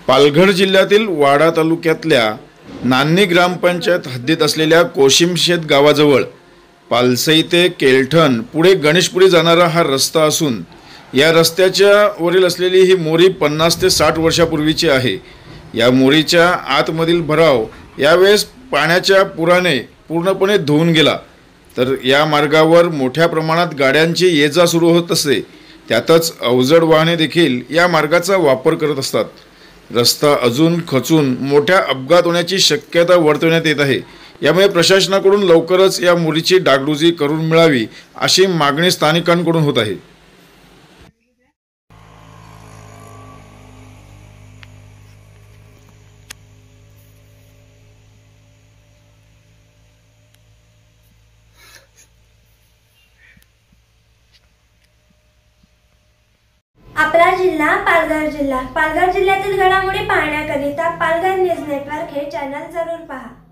पालघर जिल्ह्यातील वाडा तालुक्यातल्या नान्नी ग्रामपंचायत हद्दीत असलेल्या कोशिमशेत गावाजवळ पालसई ते केलठण पुढे गणेशपुरी जाणारा हा रस्ता असून या रस्त्याच्या वरील असलेली ही मोरी 50 ते 60 वर्षापूर्वीची आहे। या मोरीच्या आतमधील भराव यावेळेस पाण्याच्या पुराने पूर्णपणे धुवून गेला, तर या मार्गावर मोठ्या प्रमाणात गाड्यांची ये-जा सुरू होत असते। त्यातच अवजड वाहने देखील या मार्गाचा वापर करत असतात। रस्ता अजून खचून मोठ्या अपघात होण्याची शक्यता वर्तवण्यात येत आहे। यामुळे प्रशासनाकडून लवकरच या मोरीची डागडुजी करून मिळावी अशी मागणी स्थानिकांकडून होत आहे। आपला जिल्हा पालघर जिल्ह्यातील घडामोडी पाहण्याकरिता पालघर न्यूज नेटवर्क हे चॅनल जरूर पहा।